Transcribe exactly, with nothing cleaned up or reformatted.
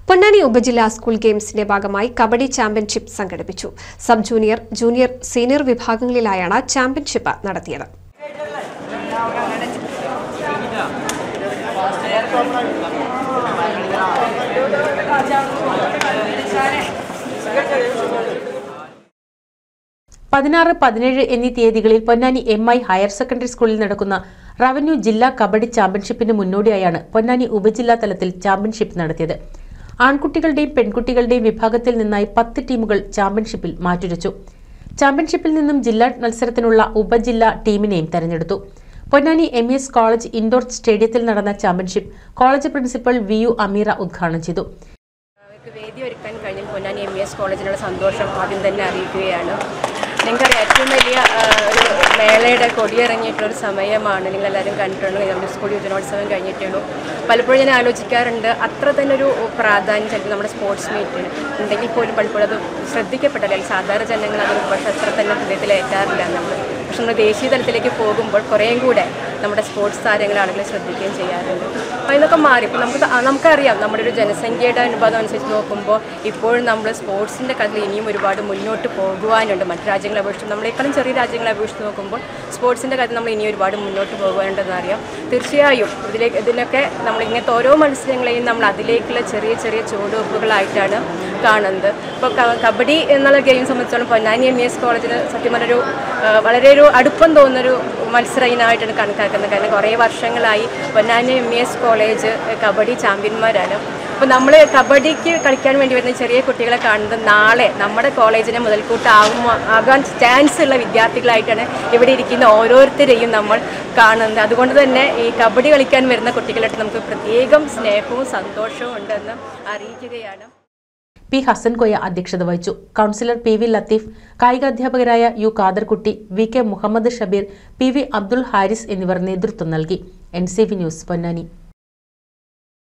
പൊന്നാനി ഉപജില്ലാ സ്കൂൾ ഗെയിംസിന്റെ ഭാഗമായി കബഡി ചാമ്പ്യൻഷിപ്പ് സംഘടിപ്പിച്ചു. സബ് ജൂനിയർ, ജൂനിയർ, സീനിയർ വിഭാഗങ്ങളിലായാണ് ചാമ്പ്യൻഷിപ്പ് നടത്തിയത്. പതിനാറ് പതിനേഴ് എന്നീ തീയതികളിൽ Ponnani M I higher secondary സ്കൂളിൽ നടക്കുന്ന റവന്യൂ ജില്ലാ കബഡി ചാമ്പ്യൻഷിപ്പിന് മുന്നോടിയായാണ് പൊന്നാനി ഉപജില്ലാ തലത്തിൽ ചാമ്പ്യൻഷിപ്പ് നടത്തിയത്. ആൺകുട്ടികളുടെയും പെൺകുട്ടികളുടെയും വിഭാഗത്തിൽ നിന്നായി പത്ത് ടീമുകൾ ചാമ്പ്യൻഷിപ്പിൽ മാറ്റുരച്ചു. ചാമ്പ്യൻഷിപ്പിൽ നിന്നും ജില്ലാ മത്സരത്തിനുള്ള ഉപജില്ലാ ടീമിനെയും തെരഞ്ഞെടുത്തു. Ponnani M S college indoor സ്റ്റേഡിയത്തിൽ നടന്ന championship college principal V U Ameera ഉദ്ഘാടനം ചെയ്തു. വേദി ഒരുക്കാൻ കഴിഞ്ഞ പൊന്നാനി എം എസ് കോളേജിനുള്ള സന്തോഷം ആദ്യം തന്നെ അറിയിക്കുകയാണ്. നിങ്ങൾക്കറിയാം, ഏറ്റവും വലിയ ഒരു മേളയുടെ കൊടിയിറങ്ങിയിട്ടുള്ളൊരു സമയമാണ്. നിങ്ങളെല്ലാവരും കണ്ടിട്ടുണ്ട്. നമ്മുടെ സ്കൂൾ യുവജനോത്സവം കഴിഞ്ഞിട്ടുള്ളൂ. പലപ്പോഴും ഞാൻ ആലോചിക്കാറുണ്ട്, അത്ര തന്നെ ഒരു പ്രാധാന്യം ചിലപ്പോൾ നമ്മുടെ സ്പോർട്സ് മീറ്റിന് ഉണ്ടെങ്കിൽ പോലും പലപ്പോഴും അത് ശ്രദ്ധിക്കപ്പെട്ടില്ല. അല്ലെങ്കിൽ സാധാരണ ജനങ്ങൾ അത് പക്ഷേ അത്ര തന്നെ ഹൃദയത്തിൽ ഏറ്റാറില്ല നമ്മൾ. പക്ഷെ നമ്മൾ ദേശീയ തലത്തിലേക്ക് പോകുമ്പോൾ കുറേയും കൂടെ നമ്മുടെ സ്പോർട്സ് താരങ്ങൾ ആളുകളെ ശ്രദ്ധിക്കുകയും ചെയ്യാറുണ്ട്. അപ്പോൾ ഇതൊക്കെ മാറി. ഇപ്പോൾ നമുക്ക് നമുക്കറിയാം, നമ്മുടെ ഒരു ജനസംഖ്യയുടെ അനുപാതം അനുസരിച്ച് നോക്കുമ്പോൾ ഇപ്പോഴും നമ്മൾ സ്പോർട്സിൻ്റെ കാര്യത്തിൽ ഇനിയും ഒരുപാട് മുന്നോട്ട് പോകുവാനുണ്ട്. മറ്റു രാജ്യങ്ങളെ അപേക്ഷിച്ച് നമ്മളെക്കാളും ചെറിയ രാജ്യങ്ങളെ അപേക്ഷിച്ച് നോക്കുമ്പോൾ സ്പോർട്സിൻ്റെ കാര്യത്തിൽ നമ്മൾ ഇനിയും ഒരുപാട് മുന്നോട്ട് പോകുവാനുണ്ടെന്ന് അറിയാം. തീർച്ചയായും ഇതിലേക്ക് ഇതിനൊക്കെ നമ്മൾ ഇങ്ങനത്തെ ഓരോ മത്സരങ്ങളെയും നമ്മൾ അതിലേക്കുള്ള ചെറിയ ചെറിയ ചുവടുവെപ്പുകളായിട്ടാണ് കാണുന്നത്. ഇപ്പോൾ കബഡി എന്നുള്ള ഗെയിം സംബന്ധിച്ചോളം പൊന്നാനി എം എസ് കോളേജിന് സത്യം പറഞ്ഞൊരു വളരെ ഒരു അടുപ്പം തോന്നുന്നൊരു മത്സര ഇനമായിട്ടാണ് കണക്കാക്കുന്നത്. കാരണം കുറേ വർഷങ്ങളായി Ponnani M S college kabaddi ചാമ്പ്യന്മാരാണ്. അപ്പോൾ നമ്മൾ കബഡിക്ക് കളിക്കാൻ വേണ്ടി വരുന്ന ചെറിയ കുട്ടികളെ കാണുന്നത് നാളെ നമ്മുടെ കോളേജിനെ മുതൽക്കൂട്ടാകും ആകാൻ ചാൻസ് ഉള്ള വിദ്യാർത്ഥികളായിട്ടാണ് ഇവിടെ ഇരിക്കുന്ന ഓരോരുത്തരെയും നമ്മൾ കാണുന്നത്. അതുകൊണ്ട് തന്നെ ഈ കബഡി കളിക്കാൻ വരുന്ന കുട്ടികളായിട്ട് നമുക്ക് പ്രത്യേകം സ്നേഹവും സന്തോഷവും ഉണ്ടെന്ന് അറിയിക്കുകയാണ്. പി ഹസൻകോയ അധ്യക്ഷത വഹിച്ചു. കൗൺസിലർ പി വി ലത്തീഫ്, കായികാധ്യാപകരായ U Khaderkutty, V K Muhammad Shabeer, P V Abdul Haris എന്നിവർ നേതൃത്വം നൽകി. N C V news Ponnani.